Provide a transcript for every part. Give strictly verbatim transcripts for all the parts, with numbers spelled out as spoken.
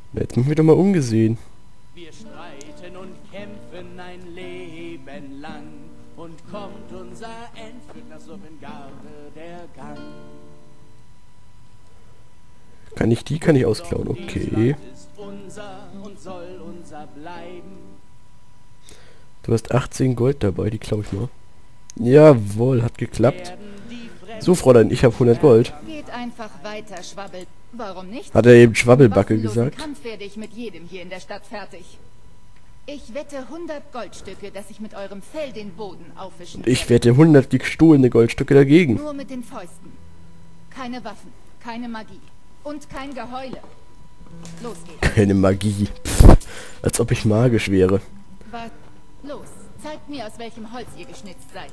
Jetzt mich wieder mal umgesehen. Wir streiten und kämpfen ein Leben lang und kommt unser Endstück nach Sovngarde der Gang. Kann ich die, kann ich ausklauen, okay. Ist unser und soll unser bleiben. Du hast achtzehn Gold dabei, die klaue ich mal. Jawohl, hat geklappt. So, Fräulein, ich habe hundert Gold. Geht einfach weiter, Schwabbel. Warum nicht? Hat er eben Schwabbelbacke Waffenlosen gesagt? Kampf werde ich mit jedem hier in der Stadt fertig. Ich wette hundert Goldstücke, dass ich mit eurem Fell den Boden aufwischen werde. Ich wette hundert gestohlene Goldstücke dagegen. Nur mit den Fäusten. Keine Waffen, keine Magie und kein Geheule. Los geht's. Keine Magie. Pff, als ob ich magisch wäre. Was? Los, zeigt mir, aus welchem Holz ihr geschnitzt seid.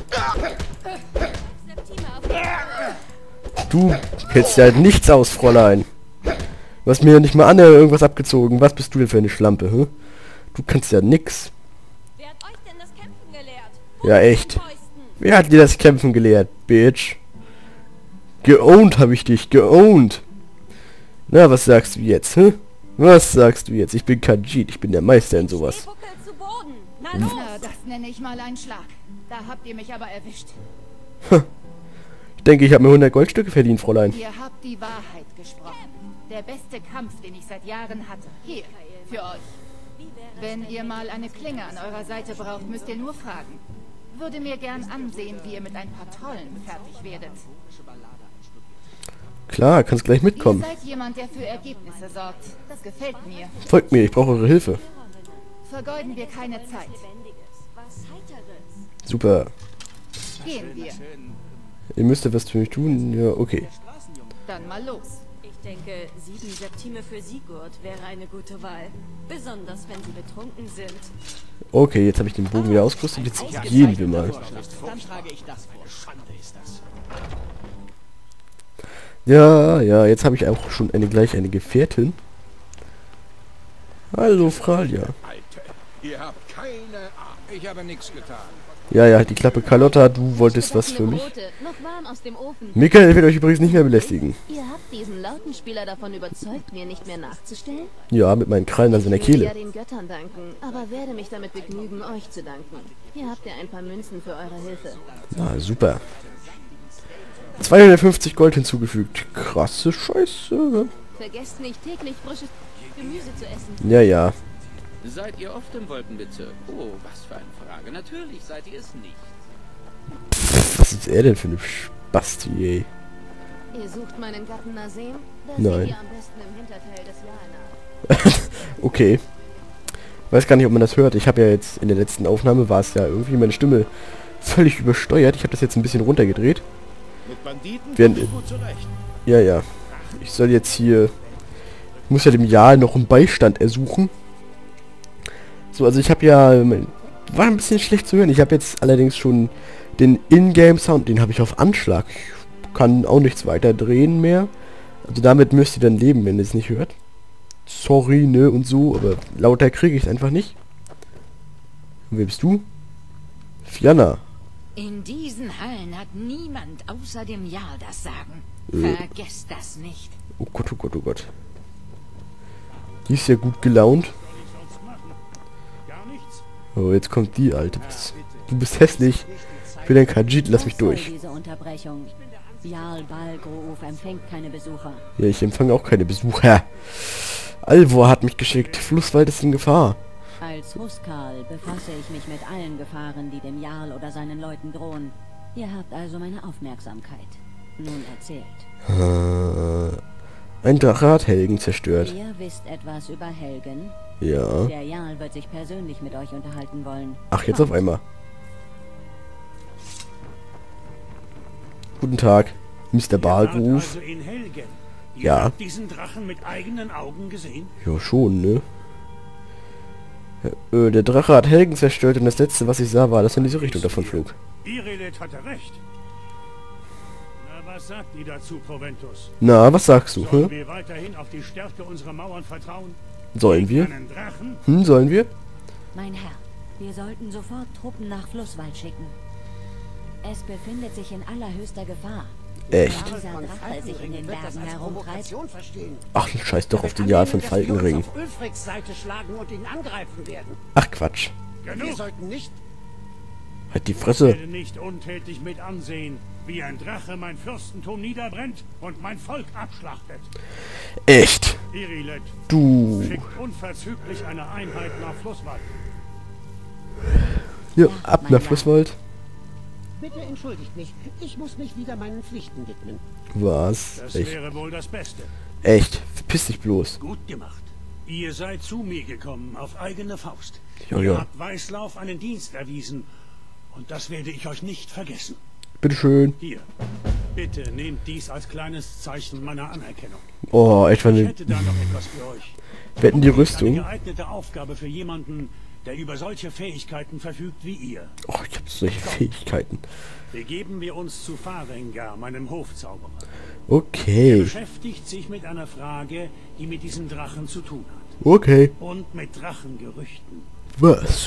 Du hältst ja nichts aus, Fräulein. Du hast mir ja nicht mal an irgendwas abgezogen. Was bist du denn für eine Schlampe, hä? Du kannst ja nix. Wer hat euch denn das Kämpfen gelehrt? Ja, echt. Wer hat dir das Kämpfen gelehrt, Bitch? Geowned habe ich dich, geowned. Na, was sagst du jetzt, hä? Was sagst du jetzt? Ich bin Khajiit, ich bin der Meister in sowas. Zu Boden. Na los! Na, das nenne ich mal einen Schlag. Da habt ihr mich aber erwischt. Ich denke, ich habe mir hundert Goldstücke verdient, Fräulein. Ihr habt die Wahrheit gesprochen. Der beste Kampf, den ich seit Jahren hatte. Hier, für euch. Wenn ihr mal eine Klinge an eurer Seite braucht, müsst ihr nur fragen. Würde mir gern ansehen, wie ihr mit ein paar Tollen fertig werdet. Klar, kannst gleich Ihr mitkommen. seid jemand, der für Ergebnisse sorgt. Das gefällt mir. Folgt mir, ich brauche eure Hilfe. Vergeuden wir keine Zeit. Was Heiteres. Super. Gehen wir. Ihr müsst ja was für mich tun. Ja, okay. Dann mal los. Ich denke, sieben Septime für Sigurd wäre eine gute Wahl. Besonders, wenn sie betrunken sind. Okay, jetzt habe ich den Bogen wieder ausgerüstet. Jetzt gehen wir mal. Dann trage ich das vor. Schande ist das. Ja, ja, jetzt habe ich auch schon eine gleich eine Gefährtin. Hallo, Fralia. Alter, ihr habt keine Ahnung. Ich habe nichts getan. Ja, ja, die Klappe Carlotta, du wolltest was für mich. Noch warm aus dem Ofen. Michael wird euch übrigens nicht mehr belästigen. Ihr habt diesen Lautenspieler davon überzeugt, mir nicht mehr nachzustellen? Ja, mit meinen Krallen an seiner Ich würde ja Kehle. den Göttern danken, aber werde mich damit begnügen, euch zu danken. Hier habt ihr ein paar Münzen für eure Hilfe. Na, super. zweihundertfünfzig Gold hinzugefügt. Krasse Scheiße. Vergesst nicht, täglich frisches Gemüse zu essen. Ja, ja. Seid ihr oft im Wolkenbezirk? Oh, was für eine Frage. Natürlich seid ihr es nicht. Pff, was ist er denn für eine Spasti, ey? Ihr sucht meinen Gatten Nasem? Da Nein. seht ihr am besten im Hinterteil des Jalna. Okay. Weiß gar nicht, ob man das hört. Ich habe ja jetzt in der letzten Aufnahme war es ja irgendwie meine Stimme völlig übersteuert. Ich habe das jetzt ein bisschen runtergedreht. Mit Banditen Während, kommt ihr gut zurecht. ja, ja. Ich soll jetzt hier... Ich muss ja dem Jahr noch einen Beistand ersuchen. So, also ich habe ja... War ein bisschen schlecht zu hören. Ich habe jetzt allerdings schon den Ingame-Sound, den habe ich auf Anschlag. Ich kann auch nichts weiter drehen mehr. Also damit müsst ihr dann leben, wenn ihr es nicht hört. Sorry, ne, und so, aber lauter kriege ich es einfach nicht. Und wer bist du? Fianna. In diesen Hallen hat niemand außer dem Jarl das Sagen. Äh. Vergesst das nicht. Oh Gott, oh Gott, oh Gott. Die ist ja gut gelaunt. Gar nichts? Oh, jetzt kommt die, Alte. Du bist hässlich. Ich bin ein Khajiit, lass mich Was soll durch. diese Unterbrechung? Jarl Balgruf empfängt keine Besucher. Ja, ich empfange auch keine Besucher. Alvor hat mich geschickt. Flusswald ist in Gefahr. Als Huskarl befasse ich mich mit allen Gefahren, die dem Jarl oder seinen Leuten drohen. Ihr habt also meine Aufmerksamkeit. Nun erzählt. Äh, ein Drache hat Helgen zerstört. Ihr wisst etwas über Helgen? Ja. Der Jarl wird sich persönlich mit euch unterhalten wollen. Ach, jetzt auf einmal. Guten Tag, Mister Balgruf. Also in Helgen. Ihr Ja. habt diesen Drachen mit eigenen Augen gesehen? Ja, schon, ne? Äh, der Drache hat Helgen zerstört und das letzte, was ich sah, war, dass er in diese Richtung davon flog. Irelet hatte recht. Na, was sagt ihr dazu, Proventus? Na, was sagst du, Sollen hä? wir weiterhin auf die Stärke unserer Mauern vertrauen? Sollen wir? Einen Drachen? Hm, sollen wir? Mein Herr, wir sollten sofort Truppen nach Flusswald schicken. Es befindet sich in allerhöchster Gefahr. Echt? Dieser Drache sich in den Bergen herumtreibt. Ach, scheiß doch auf den Jahr von Falkenring. auf Ulfrics Seite schlagen und ihn angreifen werden. Ach, Quatsch. Wir sollten nicht... Halt die Ich Fresse. werde nicht untätig mit ansehen, wie ein Drache mein Fürstentum niederbrennt und mein Volk abschlachtet. Echt? Irilet Du. schickt unverzüglich eine Einheit nach Flusswald. Ja, ab nach Flusswald. Bitte entschuldigt mich. Ich muss mich wieder meinen Pflichten widmen. Was? Das Echt? wäre wohl das Beste. Echt? Verpiss dich bloß. Gut gemacht. Ihr seid zu mir gekommen, auf eigene Faust. Ja, Ihr ja. habt Weißlauf einen Dienst erwiesen. Und das werde ich euch nicht vergessen. Bitteschön. Hier, bitte nehmt dies als kleines Zeichen meiner Anerkennung. Oh, etwa Ich eine... hätte da noch etwas für euch. Wetten die Eine Rüstung? geeignete Aufgabe für jemanden, der über solche Fähigkeiten verfügt wie ihr. Oh, ich hab solche Fähigkeiten. Begeben wir uns zu Farengar, meinem Hofzauberer. Er Okay. beschäftigt sich mit einer Frage, die mit diesem Drachen zu tun hat. Okay. Und mit Drachengerüchten. Was?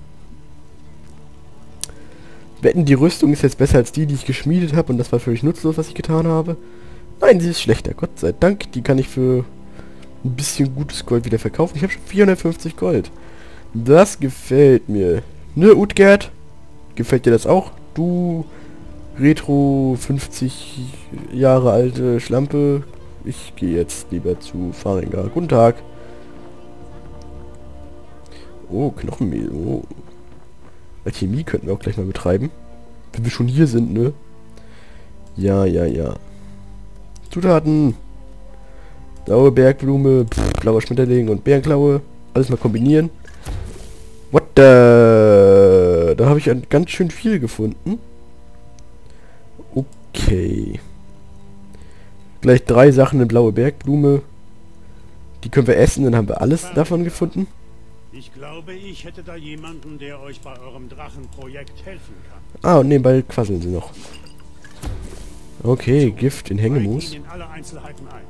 Wetten, die Rüstung ist jetzt besser als die, die ich geschmiedet habe und das war völlig nutzlos, was ich getan habe? Nein, sie ist schlechter, Gott sei Dank. Die kann ich für ein bisschen gutes Gold wieder verkaufen. Ich habe schon vierhundertfünfzig Gold. Das gefällt mir. Ne, Utgerd? Gefällt dir das auch? Du Retro fünfzig Jahre alte Schlampe. Ich gehe jetzt lieber zu Farengar. Guten Tag. Oh, Knochenmehl. Oh. Alchemie könnten wir auch gleich mal betreiben. Wenn wir schon hier sind, ne? Ja, ja, ja. Zutaten. Blaue Bergblume, pff, blauer Schmetterling und Bärenklaue. Alles mal kombinieren. What the... Da habe ich ein ganz schön viel gefunden. Okay. Gleich drei Sachen in blaue Bergblume. Die können wir essen, dann haben wir alles davon gefunden. Ich glaube, ich hätte da jemanden, der euch bei eurem Drachenprojekt helfen kann. Ah, und nebenbei quasseln sie noch. Okay, Gift in Hängemus. Weih ihn in alle Einzelheiten ein.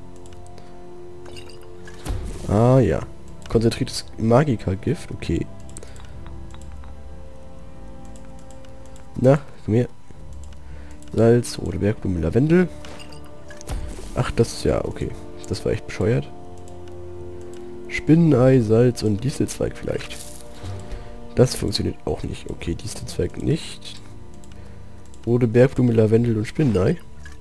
Ah, ja. Konzentriertes Magika-Gift, okay. Na, komm her. Salz, rote Bergblume, Lavendel. Ach, das ist ja, okay. Das war echt bescheuert. Spinnenei, Salz und Distelzweig vielleicht. Das funktioniert auch nicht. Okay, Distelzweig nicht. Rote Bergblume, Lavendel und Spinnenei.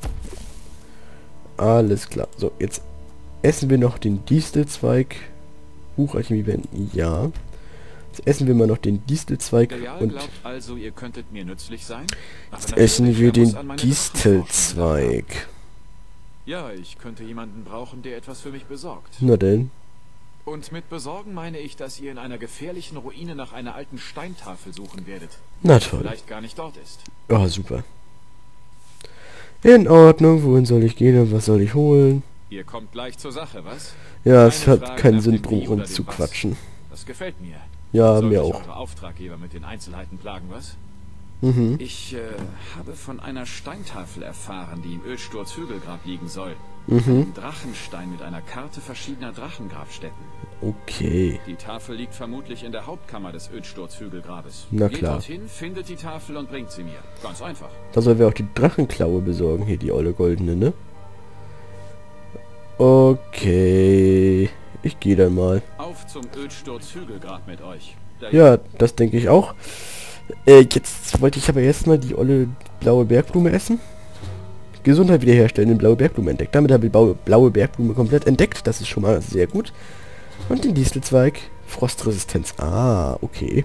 Alles klar. So, jetzt essen wir noch den Distelzweig. Buchalchemie wenden. Ja. Jetzt essen wir mal noch den Distelzweig Der Jarl und glaubt also, ihr könntet mir nützlich sein? Aber jetzt essen wir natürlich, er muss den an meine Distelzweig. Ja, ich könnte jemanden brauchen, der etwas für mich besorgt. Na denn. Und mit besorgen meine ich, dass ihr in einer gefährlichen Ruine nach einer alten Steintafel suchen werdet. Na die toll. Vielleicht gar nicht dort ist. Oh, super. In Ordnung. Wohin soll ich gehen und was soll ich holen? Ihr kommt gleich zur Sache, was? Ja, es Keine hat Frage keinen nach Sinn, dem drum Wie oder rum zu dem Was. quatschen. Das gefällt mir. Ja, Sollte mir ich auch. eure Auftraggeber mit den Einzelheiten plagen, was? Mhm. Ich äh, habe von einer Steintafel erfahren, die im Ölsturz Hügelgrab liegen soll. Mhm. Ein Drachenstein mit einer Karte verschiedener Drachengrabstätten. Okay. Die Tafel liegt vermutlich in der Hauptkammer des Ölsturz Hügelgrabes. Na Geht klar. dorthin, findet die Tafel und bringt sie mir. Ganz einfach. Da sollen wir auch die Drachenklaue besorgen. Hier, die olle goldene, ne? Okay. Ich gehe dann mal. Auf zum Ölsturz Hügelgrab mit euch. Da Ja, das denke ich auch. Äh, jetzt wollte ich aber erstmal die olle blaue Bergblume essen. Gesundheit wiederherstellen, den blaue Bergblume entdeckt. Damit habe ich die blaue, blaue Bergblume komplett entdeckt. Das ist schon mal sehr gut. Und den Distelzweig. Frostresistenz. Ah, okay.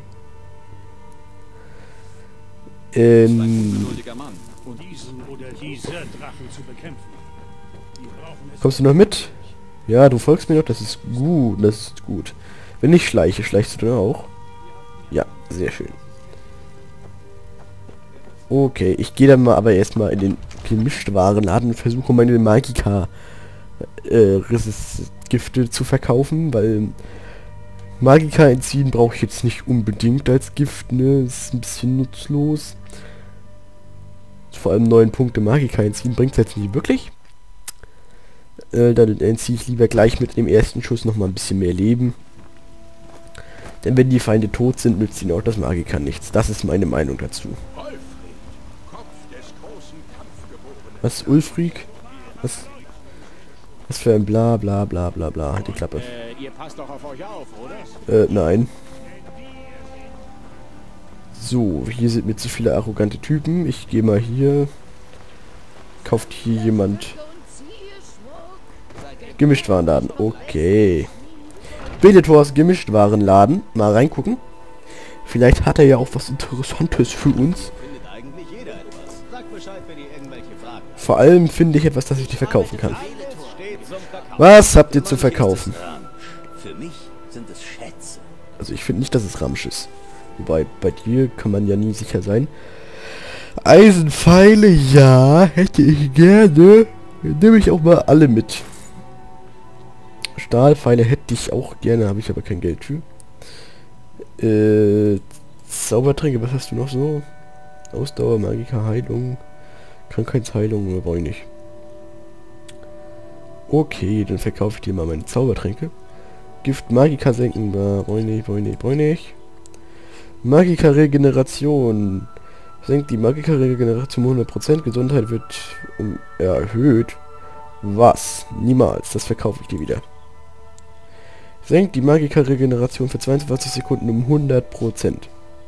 ist ein Ähm, ungeduldiger Mann. Und diesen oder diese Drachen zu bekämpfen. Die brauchen es. kommst du noch mit? Ja, du folgst mir noch. Das ist gut. Das ist gut. Wenn ich schleiche, schleichst du dann auch? Ja, sehr schön. Okay, ich gehe dann mal aber erstmal in den Gemischtwarenladen und versuche meine Magika äh, Resist-Gifte zu verkaufen, weil Magika entziehen brauche ich jetzt nicht unbedingt als Gift, ne? Ist ein bisschen nutzlos. Vor allem neun Punkte Magika entziehen bringt es jetzt nicht wirklich. Äh, dann entziehe ich lieber gleich mit dem ersten Schuss nochmal ein bisschen mehr Leben. Denn wenn die Feinde tot sind, nützt ihnen auch das Magika nichts. Das ist meine Meinung dazu. Wolfried, Kopf des großen Kampfgeborenen. Was, Ulfric? Was? Was für ein bla bla bla bla bla. Halt die Klappe. Äh, ihr passt doch auf euch auf, oder? Äh, nein. So, hier sind mir zu viele arrogante Typen. Ich gehe mal hier. Kauft hier jemand... Gemischtwarenladen. Okay. Beletors Gemischtwarenladen. Mal reingucken. Vielleicht hat er ja auch was Interessantes für uns. Vor allem finde ich etwas, das ich dir verkaufen kann. Was habt ihr zu verkaufen? Für mich sind es Schätze. Also ich finde nicht, dass es Ramsch ist. Wobei, bei dir kann man ja nie sicher sein. Eisenpfeile, ja, hätte ich gerne. Nehme ich auch mal alle mit. Stahlpfeile hätte ich auch gerne, habe ich aber kein Geld für. Äh, Zaubertränke, was hast du noch so? Ausdauer, Magiker, Heilung, Krankheitsheilung, brauche ich nicht. Okay, dann verkaufe ich dir mal meine Zaubertränke. Gift, Magiker senken, brauche ich nicht, brauche ich nicht, brauche ich nicht. Magiker Regeneration. Senkt die Magiker Regeneration um hundert Prozent, Gesundheit wird um erhöht. Was? Niemals, das verkaufe ich dir wieder. Senkt die Magiker Regeneration für zweiundzwanzig Sekunden um hundert Prozent.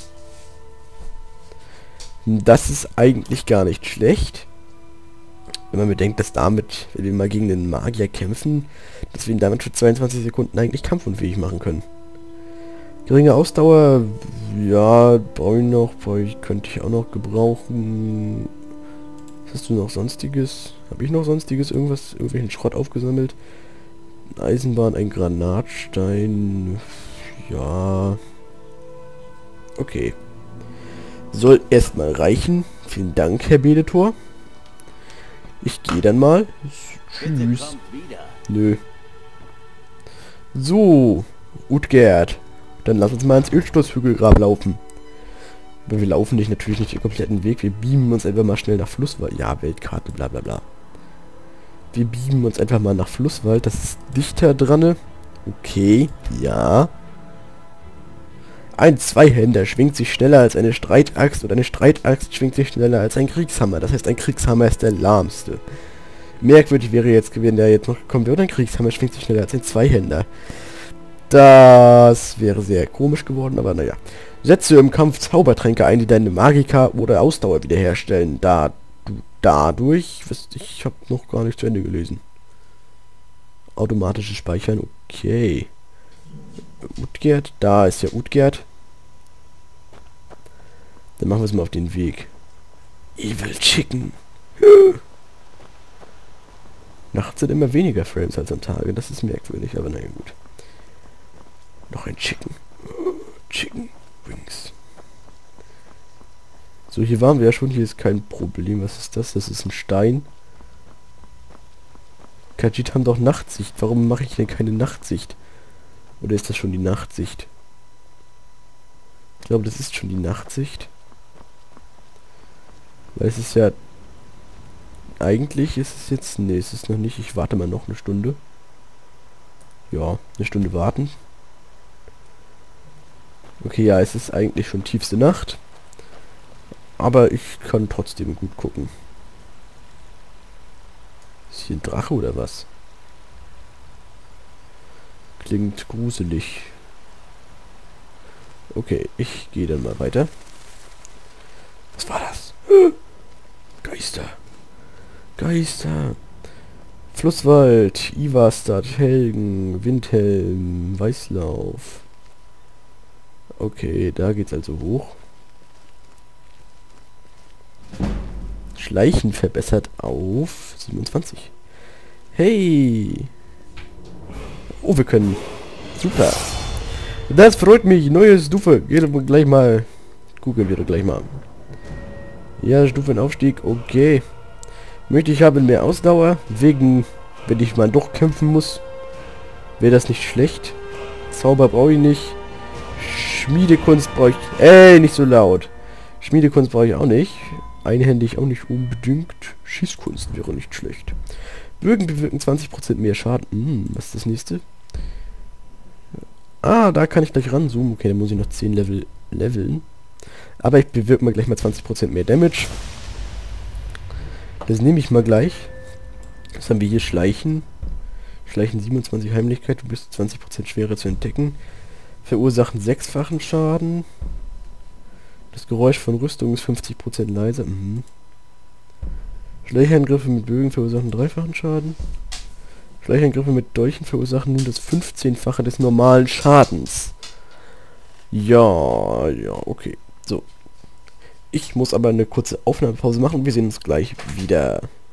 Das ist eigentlich gar nicht schlecht. Wenn man bedenkt, dass damit, wenn wir mal gegen den Magier kämpfen, dass wir ihn damit für zweiundzwanzig Sekunden eigentlich kampfunfähig machen können. Geringe Ausdauer, ja, brauche ich noch, brauche ich, könnte ich auch noch gebrauchen. Was hast du noch sonstiges? Habe ich noch sonstiges irgendwas, irgendwelchen Schrott aufgesammelt? Eisenbahn, ein Granatstein, ja. Okay. Soll erstmal reichen. Vielen Dank, Herr Bedetor. Ich gehe dann mal. Tschüss. Nö. So, Utgerd. Dann lass uns mal ins Ölstoßhügelgrab laufen. Aber wir laufen nicht natürlich nicht den kompletten Weg. Wir beamen uns einfach mal schnell nach Flusswald. Ja, Weltkarte, bla bla bla. Wir beamen uns einfach mal nach Flusswald. Das ist dichter dran. Okay, ja. Ein Zweihänder schwingt sich schneller als eine Streitaxt und eine Streitaxt schwingt sich schneller als ein Kriegshammer. Das heißt, ein Kriegshammer ist der lahmste. Merkwürdig wäre jetzt gewesen, der jetzt noch gekommen wäre. Und ein Kriegshammer schwingt sich schneller als ein Zweihänder. Das wäre sehr komisch geworden, aber naja. Setze im Kampf Zaubertränke ein, die deine Magika oder Ausdauer wiederherstellen. Da du dadurch... Ich habe noch gar nicht zu Ende gelesen. Automatisches Speichern, okay. Utgerd, da ist ja Utgerd. Dann machen wir es mal auf den Weg. Evil Chicken. Nachts sind immer weniger Frames als am Tage. Das ist merkwürdig, aber naja gut. Noch ein Chicken. Chicken Wings. So, hier waren wir ja schon. Hier ist kein Problem. Was ist das? Das ist ein Stein. Khajiit haben doch Nachtsicht. Warum mache ich denn keine Nachtsicht? Oder ist das schon die Nachtsicht? Ich glaube, das ist schon die Nachtsicht. Weil es ist ja... Eigentlich ist es jetzt... Nee, es ist noch nicht. Ich warte mal noch eine Stunde. Ja, eine Stunde warten. Okay, ja, es ist eigentlich schon tiefste Nacht. Aber ich kann trotzdem gut gucken. Ist hier ein Drache oder was? Klingt gruselig. Okay, ich gehe dann mal weiter. Was war das? Geister. Geister. Flusswald, Ivastad, Helgen, Windhelm, Weißlauf. Okay, da geht's also hoch. Schleichen verbessert auf siebenundzwanzig. Hey! Oh, wir können. Super. Das freut mich. Neue Stufe. Geht aber gleich mal. Googeln wir doch gleich mal. Ja, Stufenaufstieg. Okay. Möchte ich haben mehr Ausdauer. Wegen, wenn ich mal doch kämpfen muss, wäre das nicht schlecht. Zauber brauche ich nicht. Schmiedekunst brauche ich... Ey, nicht so laut. Schmiedekunst brauche ich auch nicht. Einhändig auch nicht unbedingt. Schießkunst wäre nicht schlecht. Bögen bewirken zwanzig Prozent mehr Schaden. Hm, was ist das nächste? Ah, da kann ich gleich ranzoomen. Okay, dann muss ich noch zehn Level leveln. Aber ich bewirke mal gleich mal zwanzig Prozent mehr Damage. Das nehme ich mal gleich. Was haben wir hier? Schleichen. Schleichen siebenundzwanzig Heimlichkeit. Du bist zwanzig Prozent schwerer zu entdecken. Verursachen sechsfachen Schaden. Das Geräusch von Rüstung ist fünfzig Prozent leiser. Mhm. Schleichangriffe mit Bögen verursachen dreifachen Schaden. Schleichangriffe mit Dolchen verursachen nun das fünfzehnfache des normalen Schadens. Ja, ja, okay. So. Ich muss aber eine kurze Aufnahmepause machen und wir sehen uns gleich wieder.